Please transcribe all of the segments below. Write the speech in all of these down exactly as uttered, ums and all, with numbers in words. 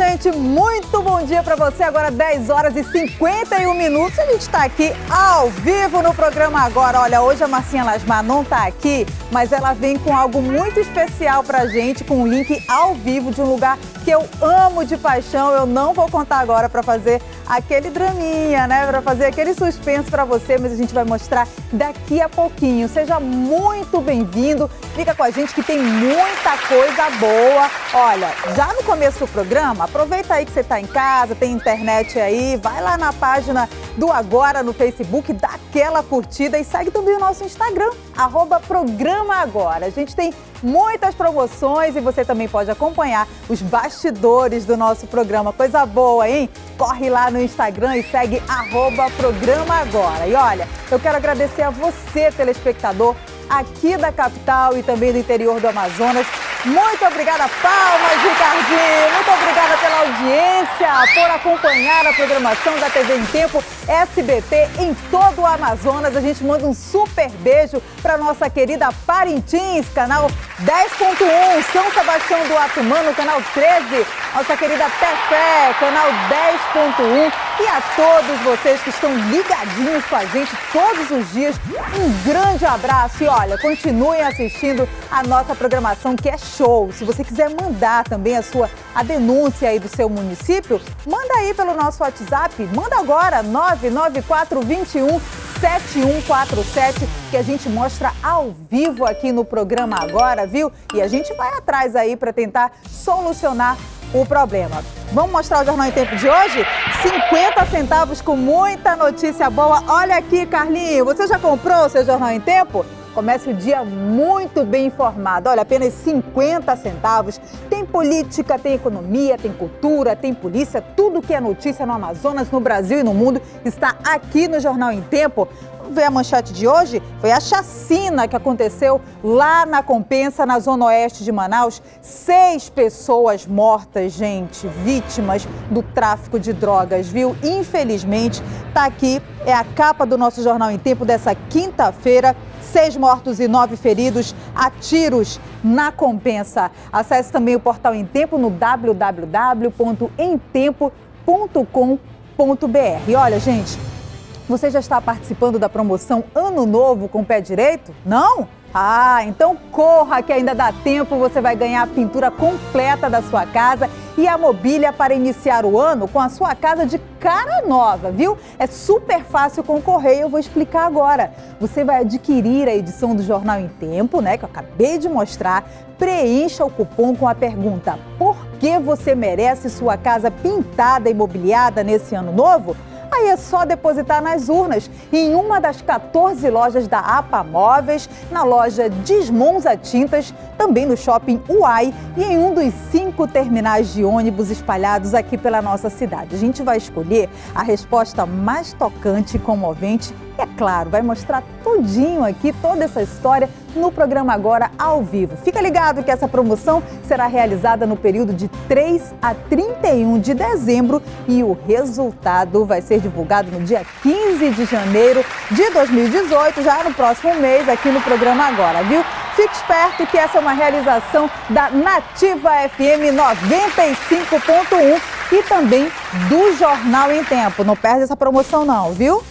gente, muito bom dia para você. Agora dez horas e cinquenta e um minutos. A gente está aqui ao vivo no programa agora. Olha, hoje a Marcinha Lasmar não está aqui, mas ela vem com algo muito especial para a gente, com um link ao vivo de um lugar que eu amo de paixão. Eu não vou contar agora para fazer aquele draminha, né? Para fazer aquele suspense para você, mas a gente vai mostrar daqui a pouquinho. Seja muito bem-vindo. Fica com a gente que tem muita coisa boa. Olha, já no começo do programa, aproveita aí que você está em casa, tem internet aí, vai lá na página do Agora no Facebook, dá aquela curtida e segue também o nosso Instagram, arroba Programa Agora. A gente tem muitas promoções e você também pode acompanhar os bastidores do nosso programa. Coisa boa, hein? Corre lá no Instagram e segue arroba Programa Agora. E olha, eu quero agradecer a você, telespectador, aqui da capital e também do interior do Amazonas. Muito obrigada, palmas, Ricardinho. Muito obrigada pela audiência, por acompanhar a programação da T V em Tempo S B T em todo o Amazonas. A gente manda um super beijo para nossa querida Parintins, canal dez ponto um, São Sebastião do Atumano, canal treze, nossa querida Tefé, canal dez ponto um, e a todos vocês que estão ligadinhos com a gente todos os dias, um grande abraço e olha, continuem assistindo a nossa programação que é show. Se você quiser mandar também a sua a denúncia aí do seu município, manda aí pelo nosso WhatsApp, manda agora nove nove quatro dois um sete um quatro sete, que a gente mostra ao vivo aqui no programa agora, viu? E a gente vai atrás aí para tentar solucionar o problema. Vamos mostrar o Jornal em Tempo de hoje? cinquenta centavos com muita notícia boa. Olha aqui, Carlinho, você já comprou o seu Jornal em Tempo? Comece o dia muito bem informado. Olha, apenas cinquenta centavos. Tem política, tem economia, tem cultura, tem polícia. Tudo que é notícia no Amazonas, no Brasil e no mundo está aqui no Jornal em Tempo. Vamos ver a manchete de hoje? Foi a chacina que aconteceu lá na Compensa, na zona oeste de Manaus. Seis pessoas mortas, gente, vítimas do tráfico de drogas, viu? Infelizmente, tá aqui, é a capa do nosso Jornal em Tempo dessa quinta-feira. Seis mortos e nove feridos a tiros na Compensa. Acesse também o portal Em Tempo no w w w ponto em tempo ponto com ponto b r. E olha, gente, você já está participando da promoção Ano Novo com o Pé Direito? Não? Ah, então corra que ainda dá tempo, você vai ganhar a pintura completa da sua casa e a mobília para iniciar o ano com a sua casa de cara nova, viu? É super fácil concorrer e eu vou explicar agora. Você vai adquirir a edição do Jornal em Tempo, né, que eu acabei de mostrar, preencha o cupom com a pergunta: por que você merece sua casa pintada e mobiliada nesse ano novo? Aí é só depositar nas urnas, em uma das quatorze lojas da A P A Móveis, na loja Desmonza Tintas, também no Shopping Uai e em um dos cinco terminais de ônibus espalhados aqui pela nossa cidade. A gente vai escolher a resposta mais tocante e comovente e, é claro, vai mostrar tudinho aqui, toda essa história, no programa agora ao vivo. Fica ligado que essa promoção será realizada no período de três a trinta e um de dezembro e o resultado vai ser divulgado no dia quinze de janeiro de dois mil e dezoito, já no próximo mês, aqui no programa agora, viu? Fique esperto que essa é uma realização da Nativa F M noventa e cinco ponto um e também do Jornal em Tempo. Não perde essa promoção não, viu?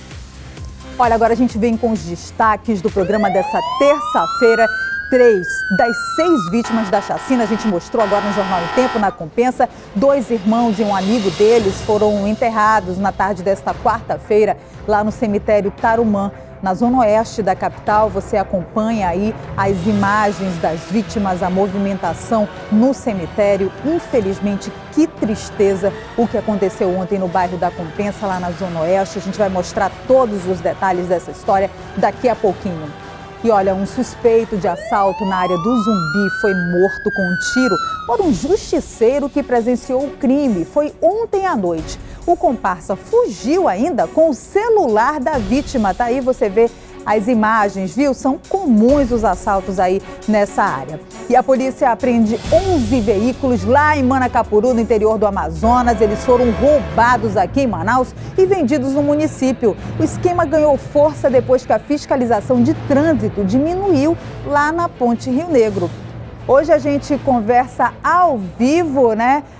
Olha, agora a gente vem com os destaques do programa dessa terça-feira. Três das seis vítimas da chacina, a gente mostrou agora no Jornal em Tempo, na Compensa. Dois irmãos e um amigo deles foram enterrados na tarde desta quarta-feira, lá no cemitério Tarumã, na zona oeste da capital. Você acompanha aí as imagens das vítimas, a movimentação no cemitério. Infelizmente, que tristeza o que aconteceu ontem no bairro da Compensa, lá na zona oeste. A gente vai mostrar todos os detalhes dessa história daqui a pouquinho. E olha, um suspeito de assalto na área do Zumbi foi morto com um tiro por um justiceiro que presenciou o crime. Foi ontem à noite. O comparsa fugiu ainda com o celular da vítima. Tá aí, você vê as imagens, viu? São comuns os assaltos aí nessa área. E a polícia apreende onze veículos lá em Manacapuru, no interior do Amazonas. Eles foram roubados aqui em Manaus e vendidos no município. O esquema ganhou força depois que a fiscalização de trânsito diminuiu lá na Ponte Rio Negro. Hoje a gente conversa ao vivo, né?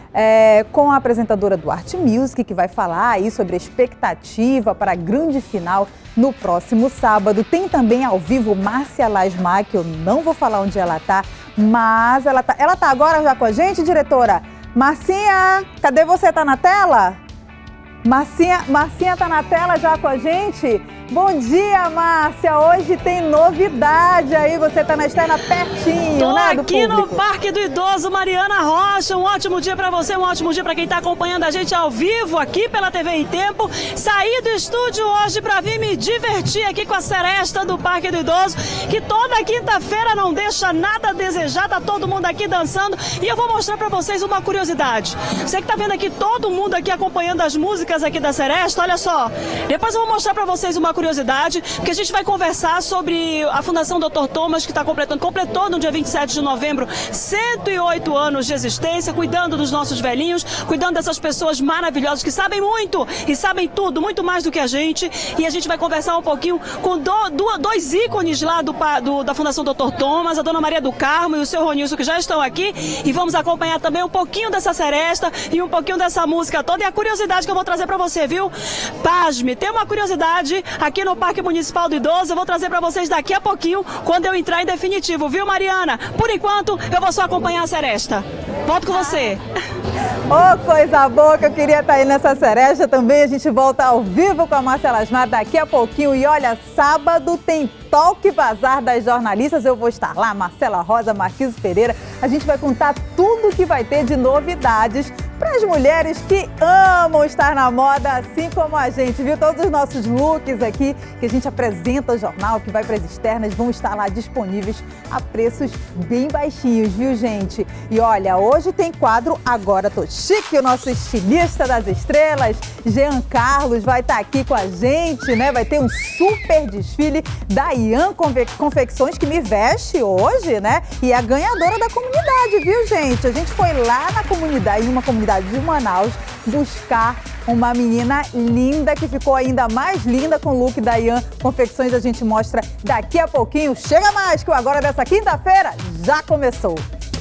é, com a apresentadora do Arte Music, que vai falar aí sobre a expectativa para a grande final no próximo sábado. Tem também ao vivo Márcia Lasmar, que eu não vou falar onde ela tá, mas ela tá, ela tá agora já com a gente, diretora? Marcinha, cadê você? Tá na tela? Marcinha, Marcinha tá na tela já com a gente? Bom dia, Márcia! Hoje tem novidade aí, você tá na externa pertinho, Tô né, do aqui público. no Parque do Idoso, Mariana Rocha. Um ótimo dia pra você, um ótimo dia pra quem tá acompanhando a gente ao vivo aqui pela T V em Tempo. Saí do estúdio hoje pra vir me divertir aqui com a seresta do Parque do Idoso, que toda quinta-feira não deixa nada a desejar, tá todo mundo aqui dançando. E eu vou mostrar pra vocês uma curiosidade. Você que tá vendo aqui todo mundo aqui acompanhando as músicas aqui da seresta, olha só. Depois eu vou mostrar pra vocês uma curiosidade, porque a gente vai conversar sobre a Fundação doutor Thomas, que está completando, completou no dia vinte e sete de novembro cento e oito anos de existência, cuidando dos nossos velhinhos, cuidando dessas pessoas maravilhosas que sabem muito e sabem tudo, muito mais do que a gente. E a gente vai conversar um pouquinho com do, do, dois ícones lá do, do, da Fundação doutor Thomas, a Dona Maria do Carmo e o seu Ronilson, que já estão aqui, e vamos acompanhar também um pouquinho dessa seresta e um pouquinho dessa música toda. E a curiosidade que eu vou trazer para você, viu? Pasme, tem uma curiosidade aqui no Parque Municipal do Idoso, eu vou trazer para vocês daqui a pouquinho, quando eu entrar em definitivo, viu, Mariana? Por enquanto, eu vou só acompanhar a seresta. Volto com você. Ô, oh, coisa boa, que eu queria estar aí nessa seresta também. A gente volta ao vivo com a Márcia Lasmar daqui a pouquinho. E olha, sábado tem Talk Bazar das Jornalistas. Eu vou estar lá, Marcela Rosa, Marquise Pereira. A gente vai contar tudo que vai ter de novidades para as mulheres que amam estar na moda, assim como a gente, viu? Todos os nossos looks aqui que a gente apresenta o jornal, que vai para as externas, vão estar lá disponíveis a preços bem baixinhos, viu, gente? E olha, hoje tem quadro Agora Tô Chique, o nosso estilista das estrelas, Jean Carlos, vai estar aqui com a gente, né? Vai ter um super desfile da Ian Confe Confecções, que me veste hoje, né? E é a ganhadora da comunidade, viu, gente? A gente foi lá na comunidade, em uma comunidade de Manaus, buscar uma menina linda, que ficou ainda mais linda com o look da Ian Confecções. A gente mostra daqui a pouquinho. Chega mais, que o Agora dessa quinta-feira já começou.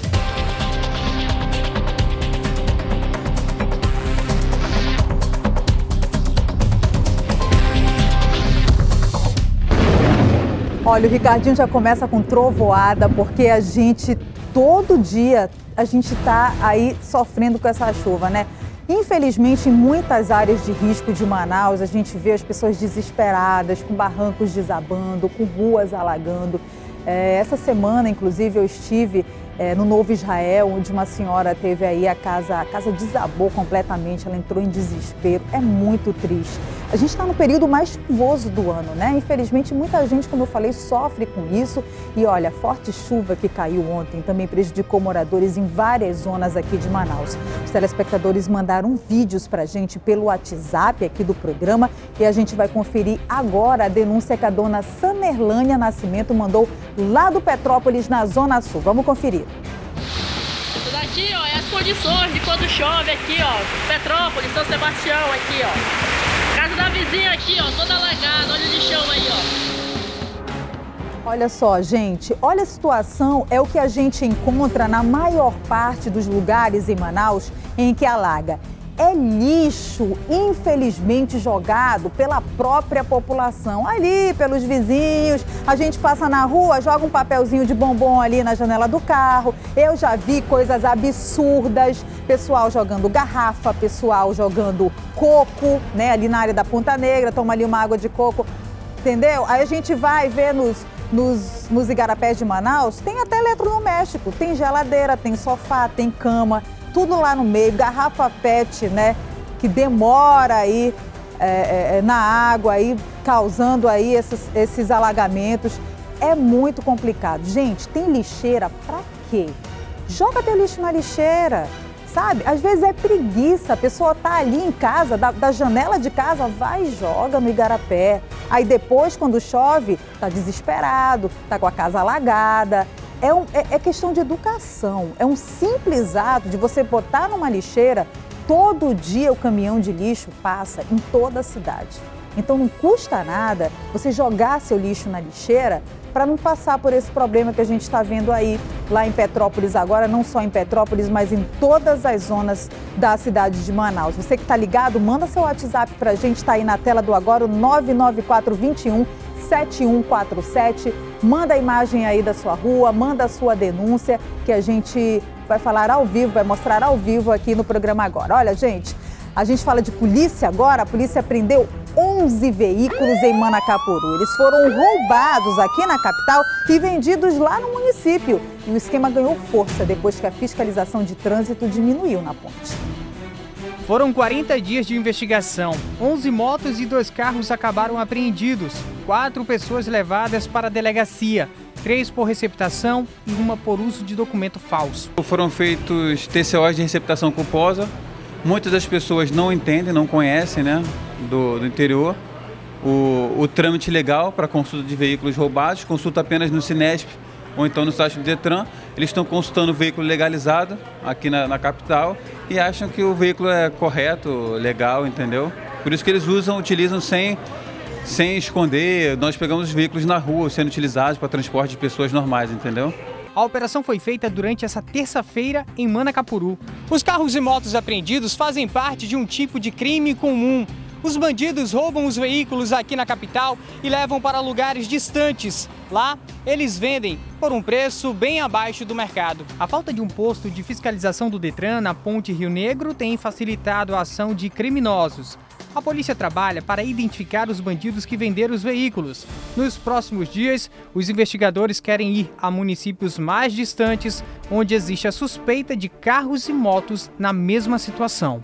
Olha, o Ricardinho já começa com trovoada, porque a gente, todo dia, a gente tá aí sofrendo com essa chuva, né? Infelizmente, em muitas áreas de risco de Manaus, a gente vê as pessoas desesperadas, com barrancos desabando, com ruas alagando. É, essa semana, inclusive, eu estive é, no Novo Israel, onde uma senhora teve aí a casa, a casa desabou completamente, ela entrou em desespero. É muito triste. A gente está no período mais chuvoso do ano, né? Infelizmente, muita gente, como eu falei, sofre com isso. E olha, a forte chuva que caiu ontem também prejudicou moradores em várias zonas aqui de Manaus. Os telespectadores mandaram vídeos pra gente pelo WhatsApp aqui do programa e a gente vai conferir agora a denúncia que a dona Sanerlânia Nascimento mandou lá do Petrópolis, na Zona Sul. Vamos conferir. Isso daqui, ó, é as condições de quando chove aqui, ó, Petrópolis, São Sebastião aqui, ó. Casa da vizinha aqui, ó, toda alagada, olha de chão aí, ó. Olha só, gente, olha a situação, é o que a gente encontra na maior parte dos lugares em Manaus em que alaga. É lixo, infelizmente, jogado pela própria população, ali pelos vizinhos. A gente passa na rua, joga um papelzinho de bombom ali na janela do carro. Eu já vi coisas absurdas, pessoal jogando garrafa, pessoal jogando coco, né, ali na área da Ponta Negra, toma ali uma água de coco, entendeu? Aí a gente vai ver nos, nos, nos igarapés de Manaus, tem até eletrodoméstico, tem geladeira, tem sofá, tem cama, tudo lá no meio, garrafa pet, né, que demora aí é, é, na água, aí, causando aí esses, esses alagamentos. É muito complicado. Gente, tem lixeira pra quê? Joga teu lixo na lixeira, sabe? Às vezes é preguiça, a pessoa tá ali em casa, da, da janela de casa, vai e joga no igarapé. Aí depois, quando chove, tá desesperado, tá com a casa alagada. É, um, é, é questão de educação, é um simples ato de você botar numa lixeira, todo dia o caminhão de lixo passa em toda a cidade. Então não custa nada você jogar seu lixo na lixeira para não passar por esse problema que a gente está vendo aí lá em Petrópolis agora, não só em Petrópolis, mas em todas as zonas da cidade de Manaus. Você que está ligado, manda seu WhatsApp para a gente, está aí na tela do agora, o nove nove quatro dois um sete um quatro sete. Manda a imagem aí da sua rua, manda a sua denúncia, que a gente vai falar ao vivo, vai mostrar ao vivo aqui no programa agora. Olha, gente, a gente fala de polícia agora, a polícia prendeu onze veículos em Manacapuru. Eles foram roubados aqui na capital e vendidos lá no município. E o esquema ganhou força depois que a fiscalização de trânsito diminuiu na ponte. Foram quarenta dias de investigação. onze motos e dois carros acabaram apreendidos. Quatro pessoas levadas para a delegacia. Três por receptação e uma por uso de documento falso. Foram feitos T C Os de receptação culposa. Muitas das pessoas não entendem, não conhecem, né, do, do interior, o, o trâmite legal para consulta de veículos roubados, consulta apenas no Cinesp ou então no site do Detran. Eles estão consultando o veículo legalizado aqui na, na capital e acham que o veículo é correto, legal, entendeu? Por isso que eles usam, utilizam sem, sem esconder. Nós pegamos os veículos na rua sendo utilizados para transporte de pessoas normais, entendeu? A operação foi feita durante essa terça-feira em Manacapuru. Os carros e motos apreendidos fazem parte de um tipo de crime comum. Os bandidos roubam os veículos aqui na capital e levam para lugares distantes. Lá, eles vendem por um preço bem abaixo do mercado. A falta de um posto de fiscalização do Detran na Ponte Rio Negro tem facilitado a ação de criminosos. A polícia trabalha para identificar os bandidos que venderam os veículos. Nos próximos dias, os investigadores querem ir a municípios mais distantes, onde existe a suspeita de carros e motos na mesma situação.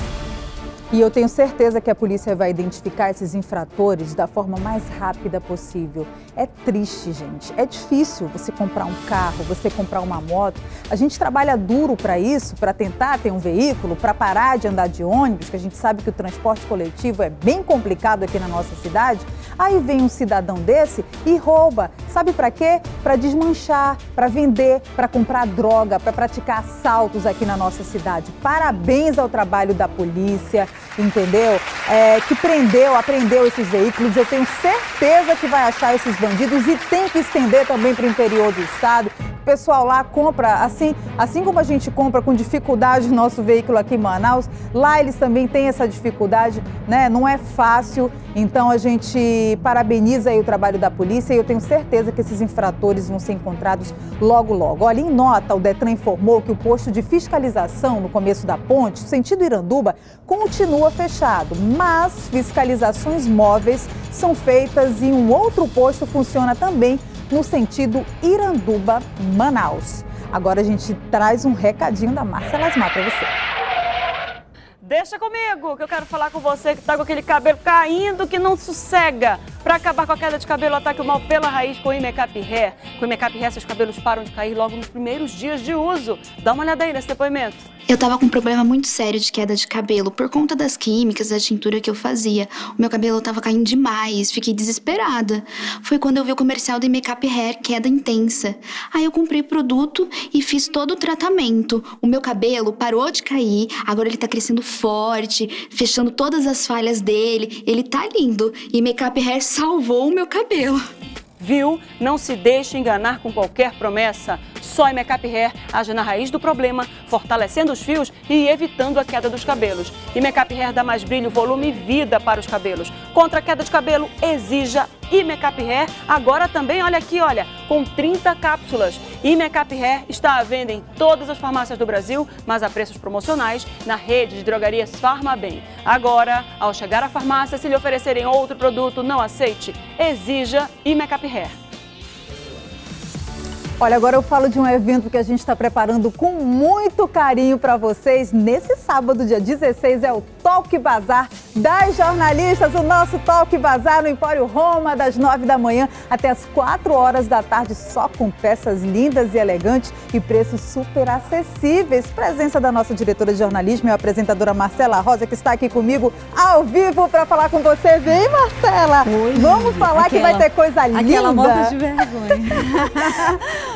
E eu tenho certeza que a polícia vai identificar esses infratores da forma mais rápida possível. É triste, gente. É difícil você comprar um carro, você comprar uma moto. A gente trabalha duro para isso, para tentar ter um veículo, para parar de andar de ônibus, que a gente sabe que o transporte coletivo é bem complicado aqui na nossa cidade. Aí vem um cidadão desse e rouba. Sabe para quê? Para desmanchar, para vender, para comprar droga, para praticar assaltos aqui na nossa cidade. Parabéns ao trabalho da polícia, entendeu? É, que prendeu, apreendeu esses veículos. Eu tenho certeza que vai achar esses bandidos e tem que estender também para o interior do estado. O pessoal lá compra, assim, assim como a gente compra com dificuldade o nosso veículo aqui em Manaus, lá eles também têm essa dificuldade, né? Não é fácil, então a gente parabeniza aí o trabalho da polícia e eu tenho certeza que esses infratores vão ser encontrados logo, logo. Olha, em nota, o Detran informou que o posto de fiscalização no começo da ponte, sentido Iranduba, continua fechado, mas fiscalizações móveis são feitas e um outro posto funciona também no sentido Iranduba-Manaus. Agora a gente traz um recadinho da Márcia Lasmar para você. Deixa comigo, que eu quero falar com você que tá com aquele cabelo caindo que não sossega. Para acabar com a queda de cabelo, ataque o mal pela raiz com o Imecap Hair. Com o Imecap Hair, seus cabelos param de cair logo nos primeiros dias de uso. Dá uma olhada aí nesse depoimento. Eu tava com um problema muito sério de queda de cabelo por conta das químicas, da tintura que eu fazia. O meu cabelo tava caindo demais, fiquei desesperada. Foi quando eu vi o comercial do Imecap Hair, queda intensa. Aí eu comprei o produto e fiz todo o tratamento. O meu cabelo parou de cair, agora ele tá crescendo forte, fechando todas as falhas dele. Ele tá lindo. E Imecap Hair salvou o meu cabelo. Viu? Não se deixe enganar com qualquer promessa. Só Imecap Hair age na raiz do problema, fortalecendo os fios e evitando a queda dos cabelos. Imecap Hair dá mais brilho, volume e vida para os cabelos. Contra a queda de cabelo, exija Imecap Hair. Agora também, olha aqui, olha, com trinta cápsulas. Imecap Hair está à venda em todas as farmácias do Brasil, mas a preços promocionais na rede de drogarias Farmabem. Agora, ao chegar à farmácia, se lhe oferecerem outro produto, não aceite. Exija Imecap Hair. Olha, agora eu falo de um evento que a gente está preparando com muito carinho para vocês. Nesse sábado, dia dezesseis, é o Talk Bazar das jornalistas. O nosso Talk Bazar no Empório Roma, das nove da manhã até as quatro horas da tarde, só com peças lindas e elegantes e preços super acessíveis. Presença da nossa diretora de jornalismo e a apresentadora Marcela Rosa, que está aqui comigo ao vivo para falar com você. Vem, Marcela! Oi, vamos falar aquela, que vai ter coisa linda. Aquela morta de vergonha.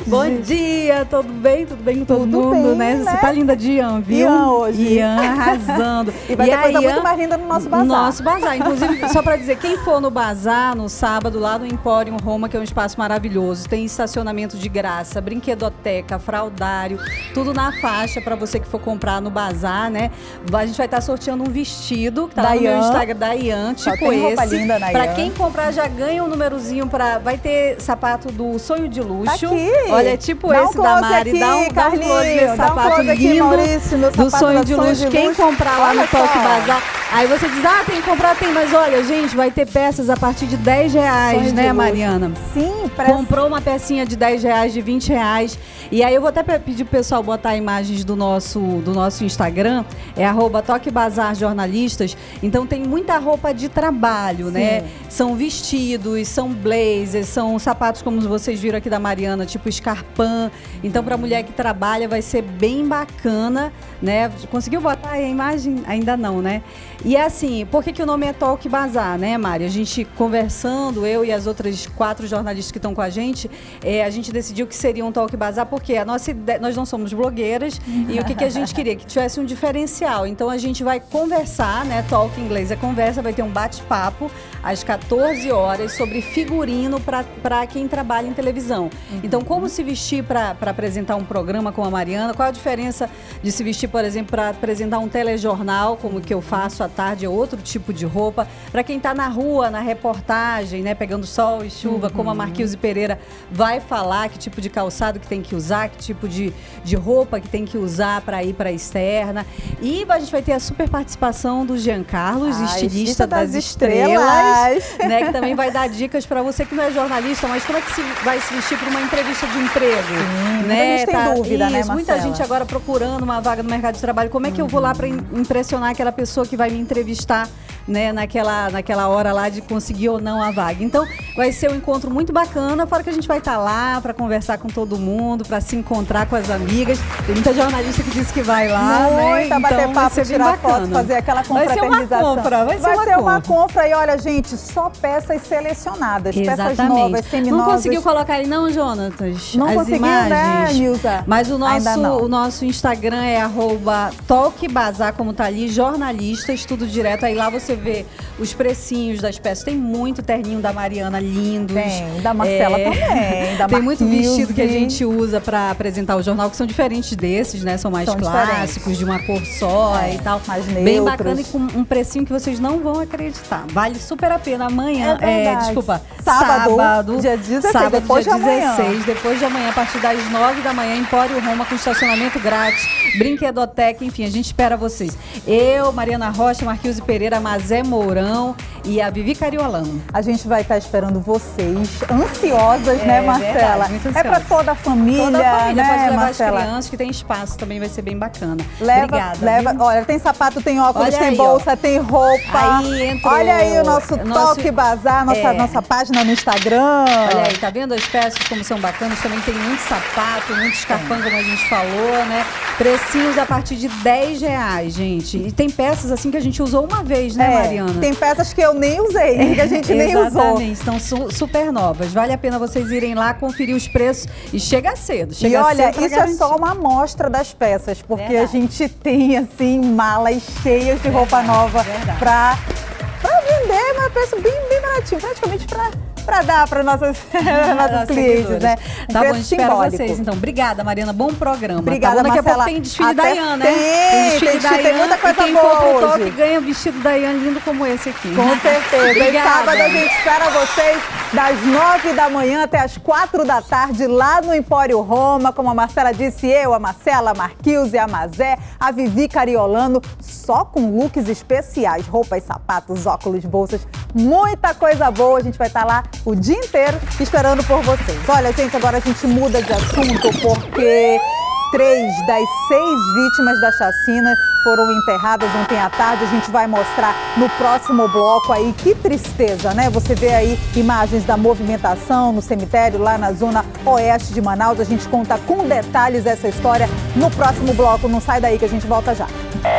Bom dia, tudo bem? Tudo bem com todo Tudo mundo, bem, né? né? Você tá linda de Ian, viu? Ian hoje. Ian arrasando. E vai e ter coisa Ian, muito mais linda no nosso bazar. Nosso bazar. Inclusive, só pra dizer, quem for no bazar, no sábado, lá no Emporium Roma, que é um espaço maravilhoso, tem estacionamento de graça, brinquedoteca, fraldário, tudo na faixa pra você que for comprar no bazar, né? A gente vai estar sorteando um vestido, que tá Da lá no meu Ian. Instagram, da Ian, Só tipo tem roupa esse. linda na Pra Ian. quem comprar, já ganha um númerozinho pra... Vai ter sapato do Sonho de Luxo. Tá aqui. Olha, é tipo Dá um esse da close Mari. aqui, dá um, dá um Carlinhos, close nesse dá um sapato close aqui, lindo Maurício, meu do sapato Sonho da de Sonho Luxo. de Quem Luxo. comprar lá Olha no Toque só. Bazar, aí você diz, ah, tem que comprar, tem. Mas olha, gente, vai ter peças a partir de dez reais, Sonho de né, Luxo. Mariana? Sim, parece... Comprou uma pecinha de dez reais, de vinte reais. E aí eu vou até pedir pro pessoal botar imagens do nosso, do nosso Instagram, é arroba Toque Bazar Jornalistas. Então tem muita roupa de trabalho, Sim. né? São vestidos, são blazers, são sapatos como vocês viram aqui da Mariana, tipo escarpã. Então pra mulher que trabalha vai ser bem bacana, né? Conseguiu botar aí a imagem? Ainda não, né? E assim, por que que o nome é Toque Bazar, né, Mari? A gente conversando, eu e as outras quatro jornalistas que estão com a gente, é, a gente decidiu que seria um Toque Bazar, porque a nossa ideia, nós não somos blogueiras, e o que que a gente queria? Que tivesse um diferencial. Então a gente vai conversar, né? Talk em inglês é conversa, vai ter um bate-papo às quatorze horas sobre figurino para quem trabalha em televisão. Uhum. Então, como se vestir para apresentar um programa com a Mariana? Qual a diferença de se vestir, por exemplo, para apresentar um telejornal, como que eu faço à tarde, é outro tipo de roupa. Para quem está na rua, na reportagem, né, pegando sol e chuva, uhum. como a Marquise Pereira vai falar, que tipo de calçado que tem que usar, que tipo de, de roupa que tem que usar para ir para a externa. E a gente vai ter a super participação do Jean Carlos, ah, estilista das, das estrelas, estrelas né, que também vai dar dicas para você que não é jornalista, mas como é que se vai se vestir para uma entrevista de emprego? Sim, né? A gente tá, tem dúvida, isso, né, Marcela? Muita gente agora procurando uma vaga no mercado de trabalho. Como é que uhum. eu vou lá para impressionar aquela pessoa que vai me entrevistar, né, naquela, naquela hora lá de conseguir ou não a vaga? Então, vai ser um encontro muito bacana, fora que a gente vai estar lá para conversar com todo mundo, para se encontrar com as amigas. Tem muita jornalista que disse que vai lá, Muita, né? bater Então, papo, tirar foto, fazer aquela confraternização. Vai ser uma compra, vai ser vai uma ser compra. uma compra. E olha, gente, só peças selecionadas, Exatamente. peças novas, seminovas. Não conseguiu colocar aí não, Jonatas? Não as conseguiu, imagens. né, Nilza? Mas o Ainda nosso, não. o nosso Instagram é arroba Toque Bazar, como tá ali, jornalistas, tudo direto. Aí lá você vê os precinhos das peças. Tem muito terninho da Mariana, lindos. Tem, da Marcela é... também, da Tem muito Marquise. vestido que a gente usa para apresentar o jornal, que são diferentes desses, né? São mais são clássicos, diferentes. de uma cor só é, e tal. Mais Bem neutros. bacana e com um precinho que vocês não vão acreditar. Vale super a pena. Amanhã, é é, desculpa, sábado, sábado dia dezesseis, sábado, depois dia de amanhã. dezesseis, depois de amanhã, a partir das nove da manhã, Empório Roma, com estacionamento grátis, brinquedoteca, enfim, a gente espera vocês. Eu, Mariana Rocha, Marquise Pereira, Mazé Mourão e a Vivi Cariolano. A gente vai estar esperando vocês, ansiosas, é, né, Marcela? Verdade, é para toda a família, toda a família, né, pode levar Marcela? as crianças, que tem espaço, também vai ser bem bacana. Leva, Obrigada. leva, viu? olha, tem sapato, tem óculos, Olha tem aí, bolsa, ó. tem roupa. Aí entrou olha aí o nosso, nosso Toque Bazar, nossa, é. nossa página no Instagram. Olha aí, tá vendo as peças como são bacanas? Também tem muito sapato, muito escarpão, como a gente falou, né? Precinhos a partir de dez reais, gente. E tem peças assim que a gente usou uma vez, né, É, Mariana? tem peças que eu nem usei, que a gente nem usou. Exatamente, estão su super novas. Vale a pena vocês irem lá, conferir os preços e chega cedo. Chega E olha, cedo pra isso é garantir. só uma amostra das peças, porque Verdade. a gente tem, assim, malas cheias de roupa nova pra, pra vender, mas preço bem, bem baratinho, praticamente pra... para dar para nossas, nossos clientes, né? Um Tá bom, preço espero simbólico. vocês. Então, obrigada, Mariana. Bom programa. Obrigada, tá bom? Daqui Marcela. a pouco tem desfile Até da Ian, né? tem, desfile tem da desfile, tem Ian. muita coisa e quem boa for pro hoje. toque ganha vestido da Ian lindo como esse aqui. Com certeza. E Obrigada. sábado a gente espera vocês das nove da manhã até as quatro da tarde lá no Empório Roma. Como a Marcela disse, eu, a Marcela, a Marquise, a Mazé, a Vivi Cariolano, só com looks especiais, roupas, sapatos, óculos, bolsas, muita coisa boa. A gente vai estar lá o dia inteiro esperando por vocês. Olha, gente, agora a gente muda de assunto porque três das seis vítimas da chacina foram enterradas ontem à tarde. A gente vai mostrar no próximo bloco aí. Que tristeza, né? Você vê aí imagens da movimentação no cemitério lá na zona oeste de Manaus. A gente conta com detalhes essa história no próximo bloco. Não sai daí que a gente volta já.